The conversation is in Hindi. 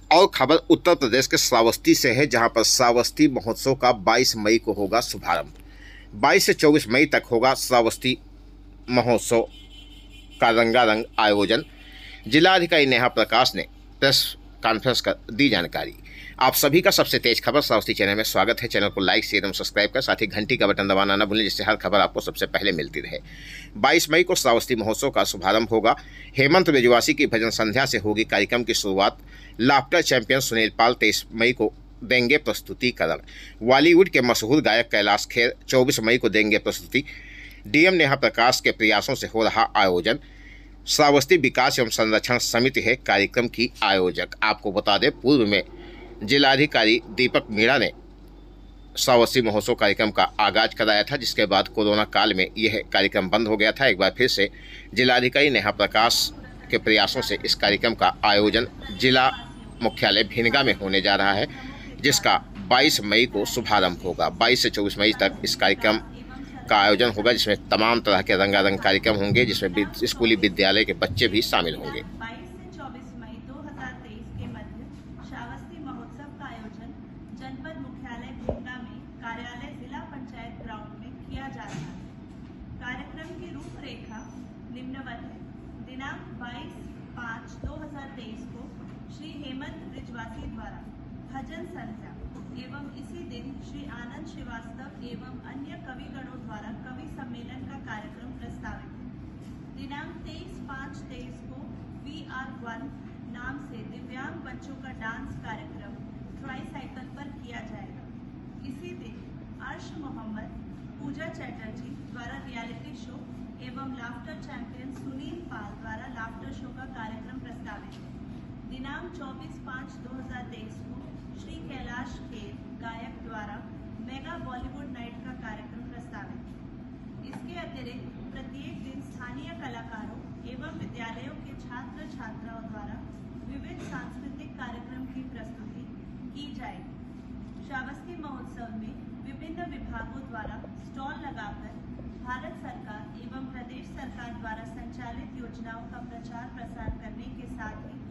और खबर उत्तर प्रदेश के श्रावस्ती से है, जहां पर श्रावस्ती महोत्सव का 22 मई को होगा शुभारंभ। 22 से 24 मई तक होगा श्रावस्ती महोत्सव का रंगारंग आयोजन। जिलाधिकारी नेहा प्रकाश ने प्रेस कॉन्फ्रेंस कर दी जानकारी। आप सभी का सबसे तेज खबर श्रावस्ती चैनल में स्वागत है। चैनल को लाइक शेयर एवं सब्सक्राइब कर साथ ही घंटी का बटन दबाना न भूलें, जिससे हर खबर आपको सबसे पहले मिलती रहे। 22 मई को श्रावस्ती महोत्सव का शुभारंभ होगा। हेमंत ब्रिजवासी की भजन संध्या से होगी कार्यक्रम की शुरुआत। लाफ्टर चैंपियन सुनील पाल 23 मई को देंगे प्रस्तुतिकरण। बॉलीवुड के मशहूर गायक कैलाश खेर 24 मई को देंगे प्रस्तुति। डीएम नेहा प्रकाश के प्रयासों से हो रहा आयोजन। श्रावस्ती विकास एवं संरक्षण समिति है कार्यक्रम की आयोजक। आपको बता दें, पूर्व में जिलाधिकारी दीपक मीणा ने श्रावस्ती महोत्सव कार्यक्रम का आगाज कराया था, जिसके बाद कोरोना काल में यह कार्यक्रम बंद हो गया था। एक बार फिर से जिलाधिकारी नेहा प्रकाश के प्रयासों से इस कार्यक्रम का आयोजन जिला मुख्यालय भिनगा में होने जा रहा है, जिसका 22 मई को शुभारंभ होगा। 22 से 24 मई तक इस कार्यक्रम का आयोजन होगा, जिसमें तमाम तरह के रंगारंग कार्यक्रम होंगे, जिसमें स्कूली विद्यालय के बच्चे भी शामिल होंगे। 22 से 24 मई 2023 के मध्य श्रावस्ती महोत्सव का आयोजन जनपद मुख्यालय भिनगा में कार्यालय जिला पंचायत ग्राउंड में किया जा रहा है। कार्यक्रम की रूपरेखा निम्नवत है। दिनांक 22/5/2023 को श्री हेमंत ब्रिजवासी द्वारा भजन संध्या एवं इसी दिन श्री आनंद श्रीवास्तव एवं अन्य कविगणों द्वारा कवि सम्मेलन का कार्यक्रम प्रस्तावित है। दिनांक 23/5/23 को VR1 नाम से दिव्यांग बच्चों का डांस कार्यक्रम ट्राईसाइकिल पर किया जाएगा। इसी दिन अर्श मोहम्मद, पूजा चैटर्जी द्वारा रियलिटी शो एवं लाफ्टर चैंपियन सुनील पाल द्वारा लाफ्टर शो का कार्यक्रम प्रस्तावित है। दिनांक 24/5/2023 को श्री कैलाश खेर गायक द्वारा मेगा बॉलीवुड नाइट का कार्यक्रम प्रस्तावित है। इसके अतिरिक्त प्रत्येक दिन स्थानीय कलाकारों एवं विद्यालयों के छात्र छात्राओं द्वारा विविध सांस्कृतिक कार्यक्रम की प्रस्तुति की जाएगी। श्रावस्ती महोत्सव में विभिन्न विभागों द्वारा स्टॉल लगाकर भारत सरकार एवं प्रदेश सरकार द्वारा संचालित योजनाओं का प्रचार प्रसार करने के साथ ही